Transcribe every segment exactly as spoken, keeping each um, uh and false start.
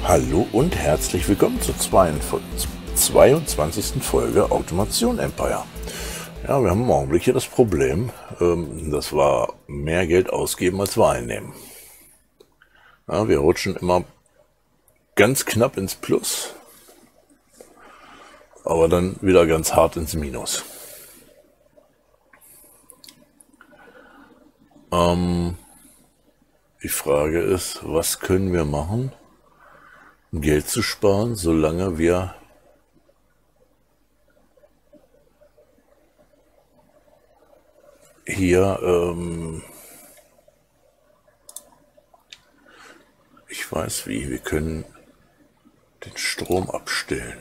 Hallo und herzlich willkommen zur zweiundzwanzigsten Folge Automation Empire. Ja, wir haben im Augenblick hier das Problem, ähm, dass wir mehr Geld ausgeben, als wir einnehmen. Ja, wir rutschen immer ganz knapp ins Plus, aber dann wieder ganz hart ins Minus. Ähm, die Frage ist, was können wir machen, um Geld zu sparen, solange wir hier, ähm, ich weiß wie, wir können den Strom abstellen.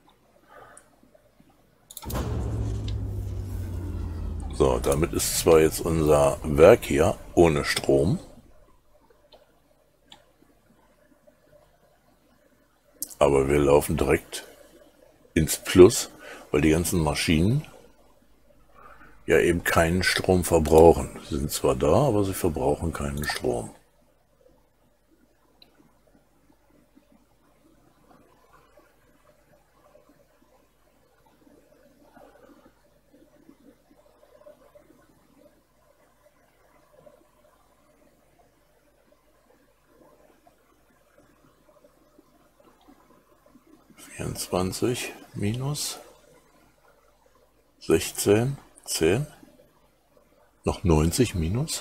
So, damit ist zwar jetzt unser Werk hier ohne Strom, aber wir laufen direkt ins Plus, weil die ganzen Maschinen ja eben keinen Strom verbrauchen. Sie sind zwar da, aber sie verbrauchen keinen Strom. vierundzwanzig minus sechzehn, zehn, noch neunzig minus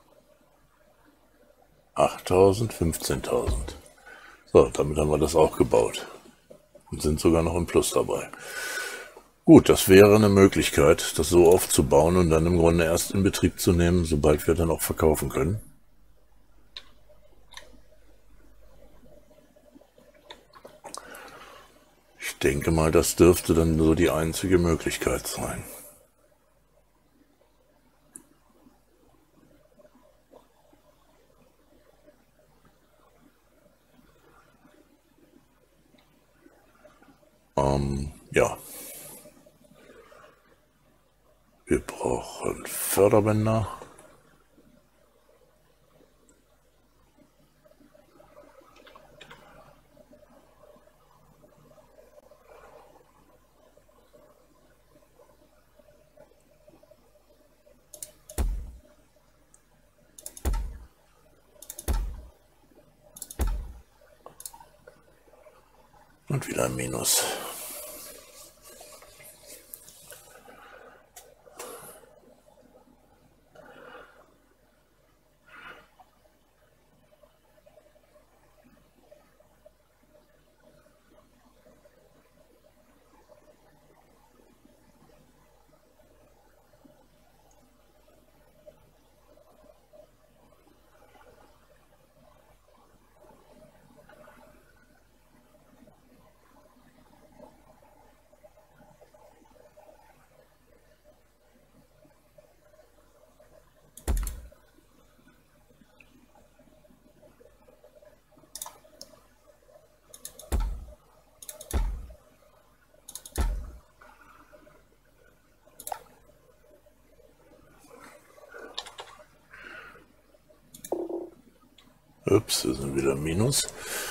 achttausend, fünfzehntausend. So, damit haben wir das auch gebaut und sind sogar noch im Plus dabei. Gut, das wäre eine Möglichkeit, das so aufzubauen und dann im Grunde erst in Betrieb zu nehmen, sobald wir dann auch verkaufen können. Ich denke mal, das dürfte dann so die einzige Möglichkeit sein. Ähm, ja. Wir brauchen Förderbänder. Und wieder ein Minus. Ups, wir sind wieder Minus.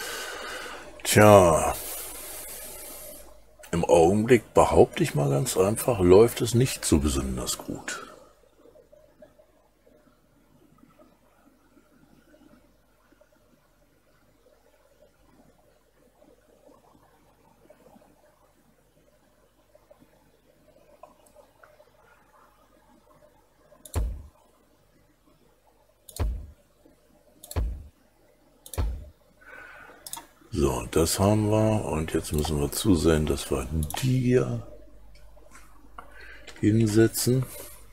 Tja, im Augenblick behaupte ich mal ganz einfach, läuft es nicht so besonders gut. So, das haben wir und jetzt müssen wir zusehen, dass wir die hier hinsetzen.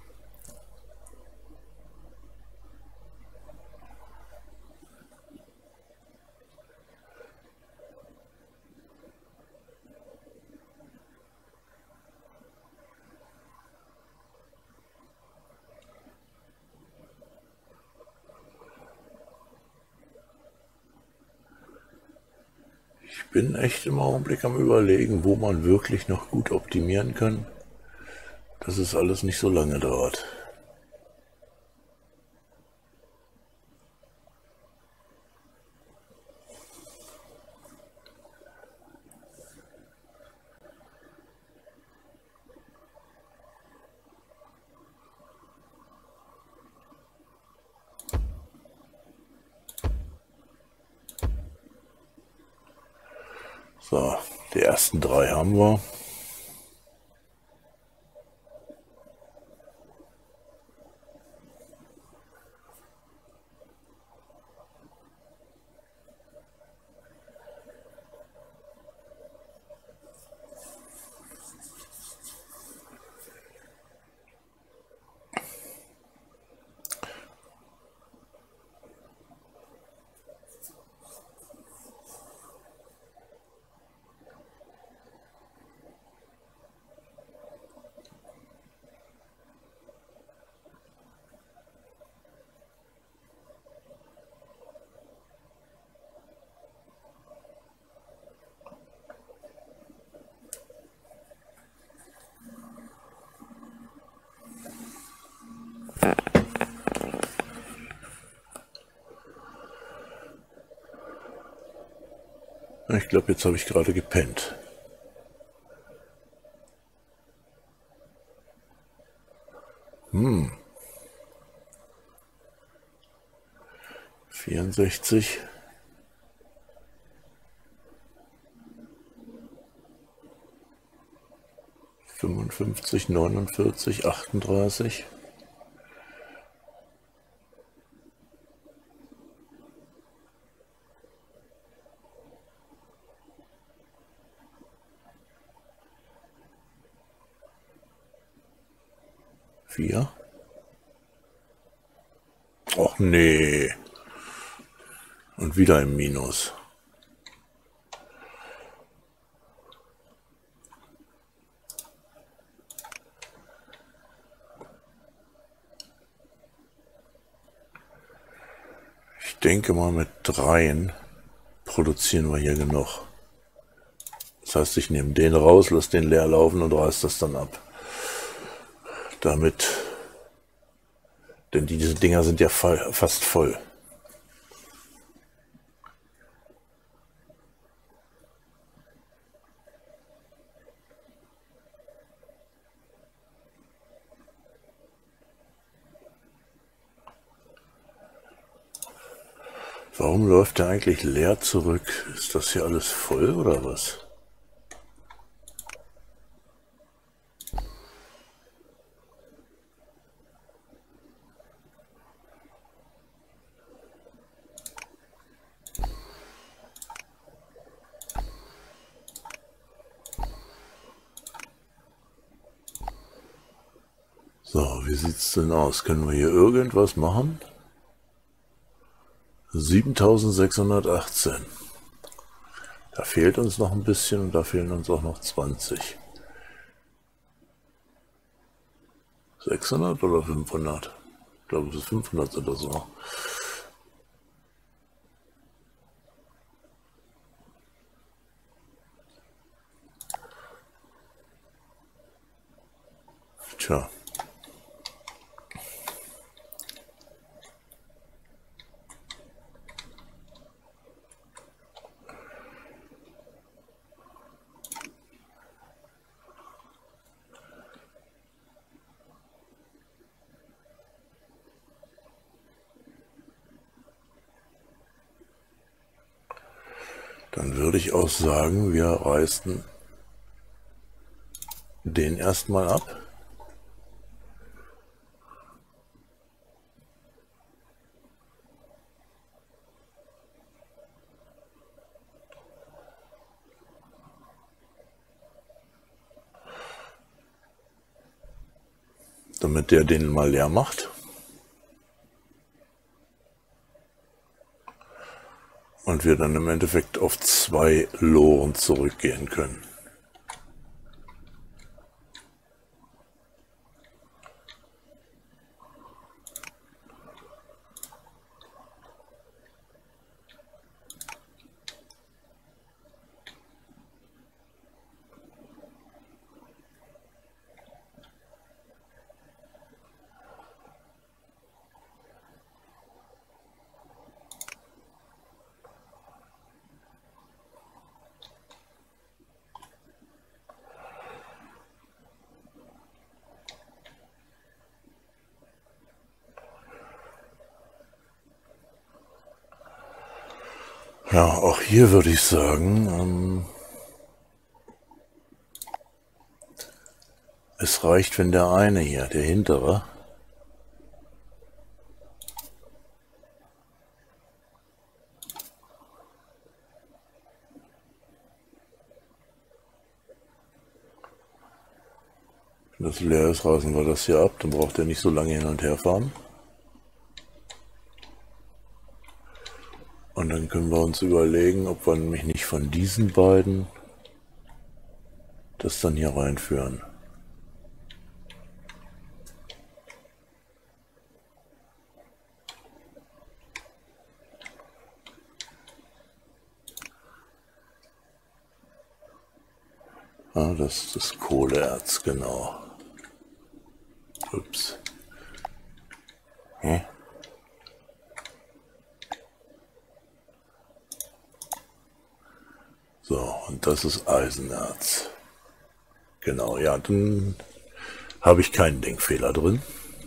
Ich bin echt im Augenblick am Überlegen, wo man wirklich noch gut optimieren kann, dass es alles nicht so lange dauert. So, die ersten drei haben wir. Ich glaube, jetzt habe ich gerade gepennt. Hm. vierundsechzig. fünfundfünfzig, neunundvierzig, achtunddreißig. vier. Och nee. Und wieder im Minus. Ich denke mal, mit dreien produzieren wir hier genug. Das heißt, ich nehme den raus, lasse den leer laufen und reiße das dann ab. Damit, denn diese Dinger sind ja fast voll. Warum läuft der eigentlich leer zurück? Ist das hier alles voll oder was? So, wie sieht's denn aus? Können wir hier irgendwas machen? siebentausendsechshundertachtzehn. Da fehlt uns noch ein bisschen und da fehlen uns auch noch zwanzig. sechshundert oder fünfhundert? Ich glaube, es ist fünfhundert oder so. Tja. Dann würde ich auch sagen, wir reißen den erstmal ab. Damit der den mal leer macht. Und wir dann im Endeffekt auf zwei Loren zurückgehen können. Ja, auch hier würde ich sagen, ähm, Es reicht, wenn der eine hier, der hintere, wenn das leer ist, reißen wir das hier ab, dann braucht er nicht so lange hin und her fahren. Und dann können wir uns überlegen, ob wir nämlich nicht von diesen beiden das dann hier reinführen. Ah, das ist das Kohleerz, genau. Ups. Hä? So, und das ist Eisenerz. Genau, ja, dann habe ich keinen Denkfehler drin.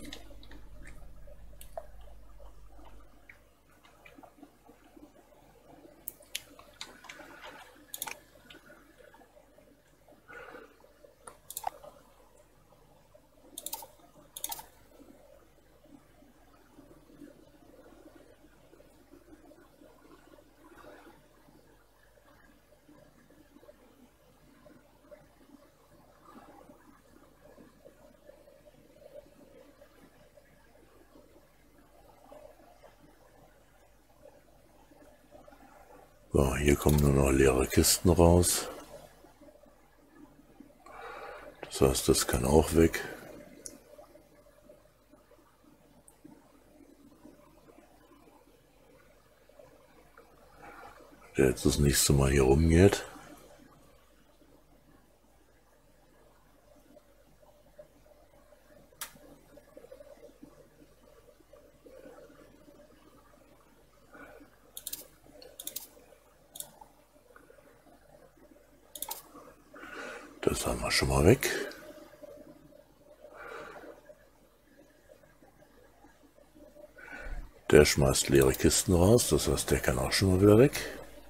So, hier kommen nur noch leere Kisten raus. Das heißt, das kann auch weg. Der jetzt das nächste Mal hier rumgeht. Das haben wir schon mal weg. Der schmeißt leere Kisten raus, das heißt, der kann auch schon mal wieder weg.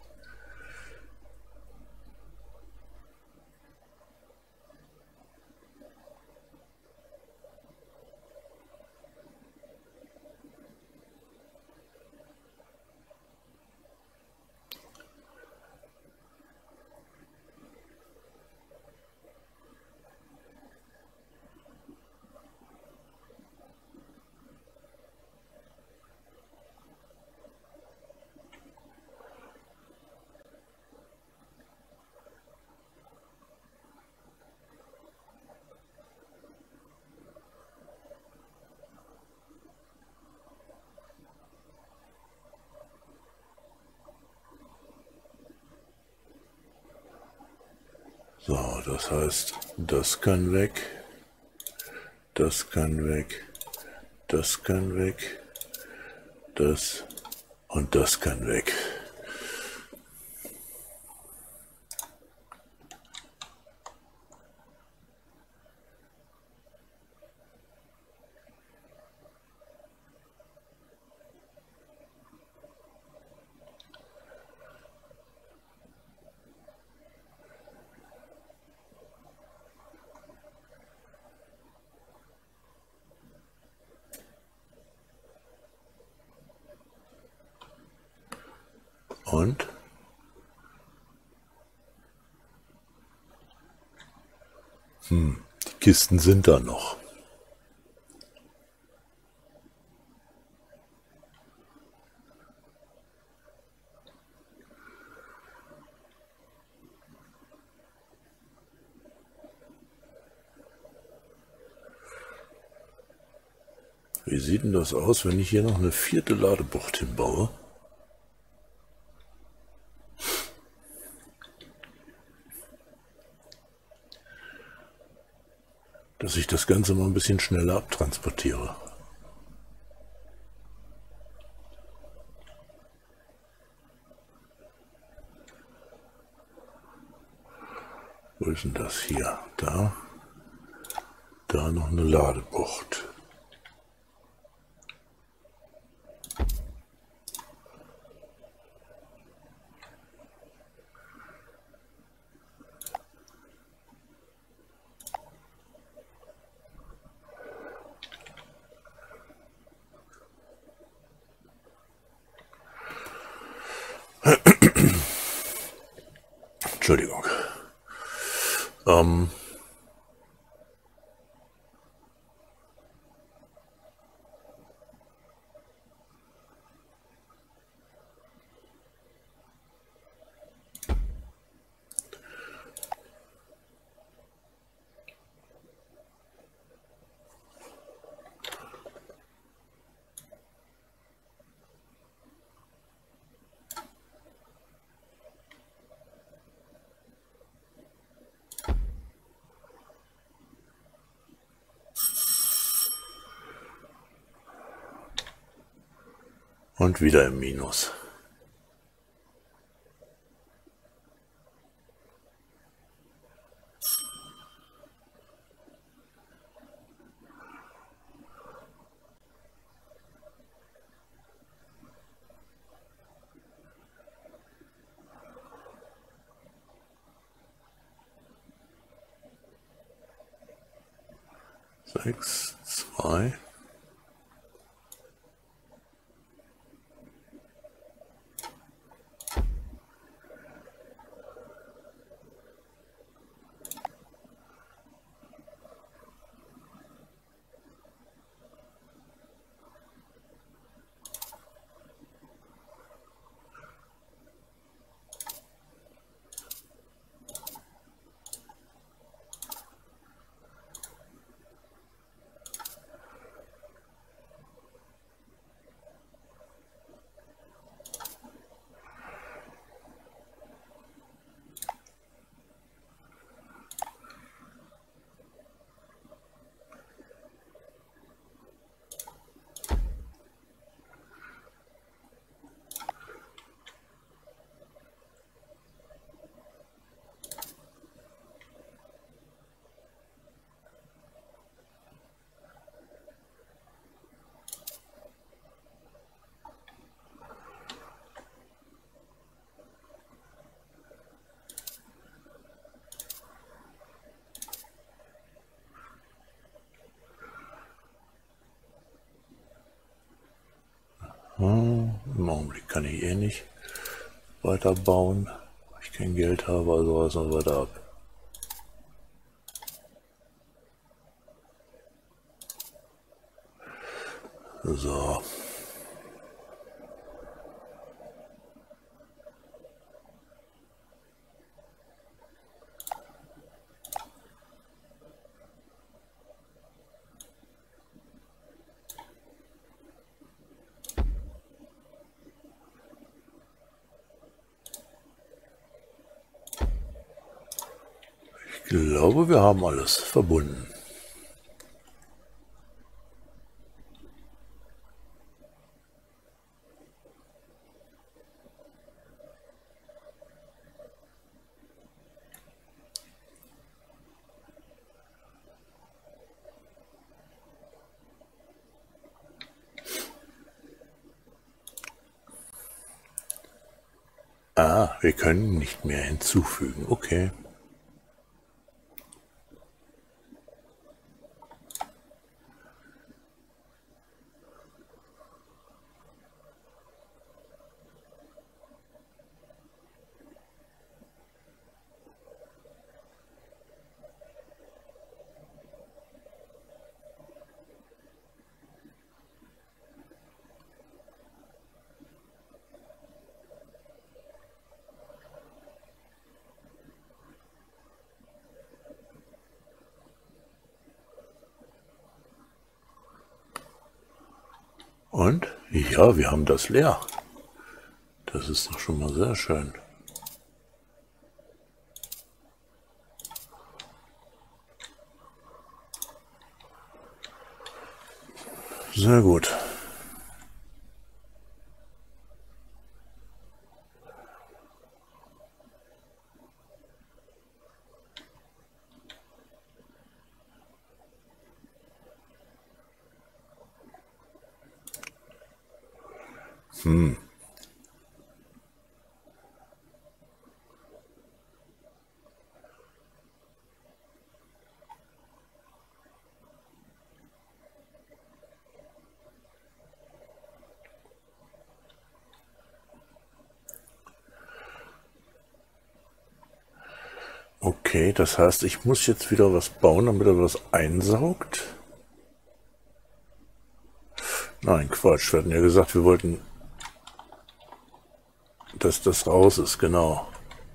So, das heißt, das kann weg, das kann weg, das kann weg, das und das kann weg. Und hm, die Kisten sind da noch. Wie sieht denn das aus, wenn ich hier noch eine vierte Ladebucht hinbaue? Dass ich das Ganze mal ein bisschen schneller abtransportiere. Wo ist denn das hier? Da. Da noch eine Ladebucht. Entschuldigung. Ähm, und wieder im Minus. Sechs, zwei. Hm, im Augenblick kann ich eh nicht weiter bauen, weil ich kein Geld habe, also lassen wir da ab. So. Ich glaube, wir haben alles verbunden. Ah, wir können nicht mehr hinzufügen. Okay. Und? Ja, wir haben das leer. Das ist doch schon mal sehr schön. Sehr gut. Hm. Okay, das heißt, ich muss jetzt wieder was bauen, damit er was einsaugt. Nein, Quatsch. Wir hatten ja gesagt, wir wollten, dass das raus ist, genau.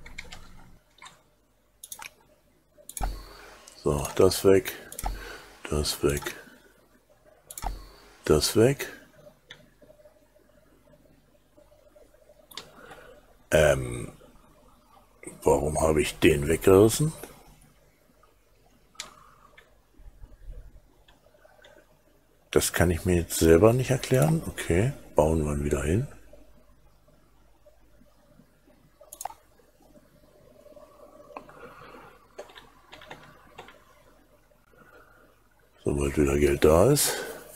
So, das weg, das weg, das weg. Ähm, warum habe ich den weggerissen? Das kann ich mir jetzt selber nicht erklären. Okay, bauen wir ihn wieder hin. Sobald wieder Geld da ist.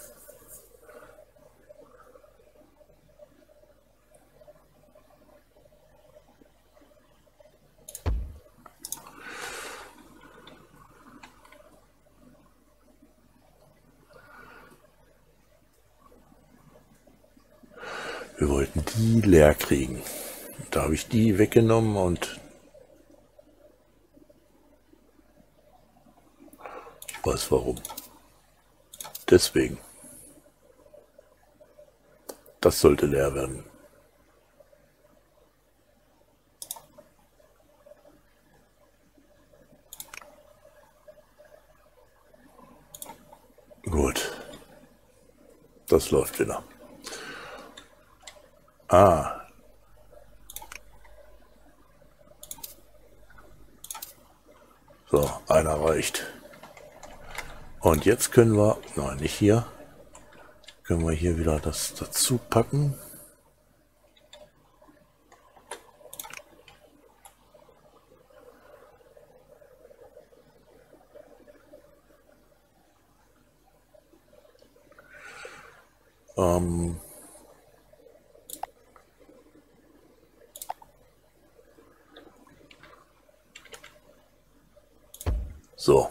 Wir wollten die leer kriegen. Da habe ich die weggenommen und ich weiß warum. Deswegen. Das sollte leer werden. Gut. Das läuft wieder. Ah. So, einer reicht. Und jetzt können wir, nein, nicht hier, können wir hier wieder das dazu packen. Ähm, so.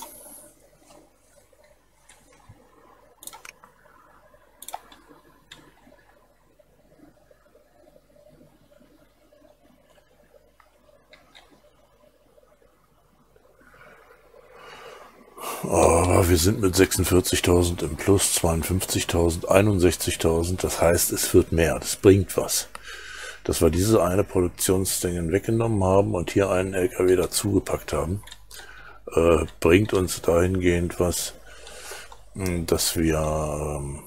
Aber wir sind mit sechsundvierzigtausend im Plus, zweiundfünfzigtausend, einundsechzigtausend. Das heißt, es wird mehr. Das bringt was. Dass wir diese eine Produktionsdinge weggenommen haben und hier einen L K W dazugepackt haben, äh, bringt uns dahingehend was, dass wir ähm,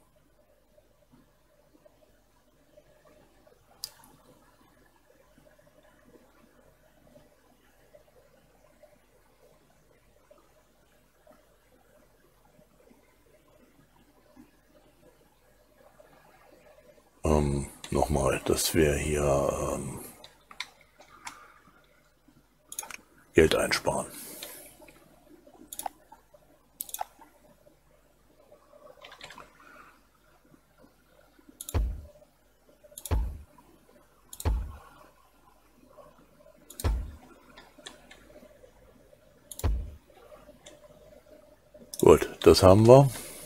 ähm, nochmal, dass wir hier ähm, Geld einsparen. Gut, das haben wir.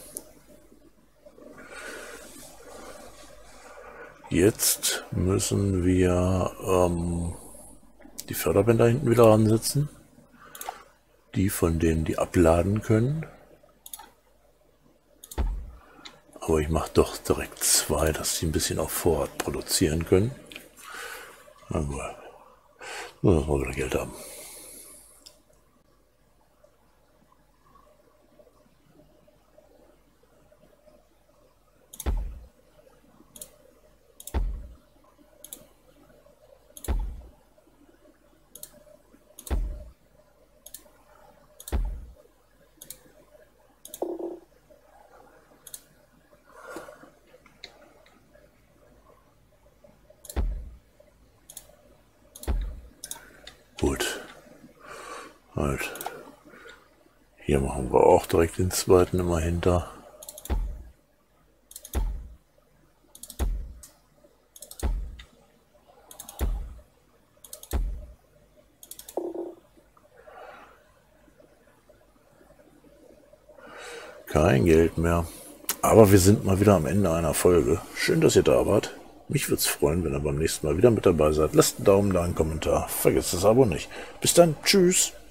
Jetzt müssen wir ähm, die Förderbänder hinten wieder ansetzen. Die von denen, die abladen können. Aber ich mache doch direkt zwei, dass sie ein bisschen auf Vorrat produzieren können. Aber nur, dass wir wieder Geld haben. Gut. Halt. Hier machen wir auch direkt den zweiten immer hinter. Kein Geld mehr. Aber wir sind mal wieder am Ende einer Folge. Schön, dass ihr da wart. Mich würde es freuen, wenn ihr beim nächsten Mal wieder mit dabei seid. Lasst einen Daumen da, einen Kommentar. Vergesst das Abo nicht. Bis dann. Tschüss.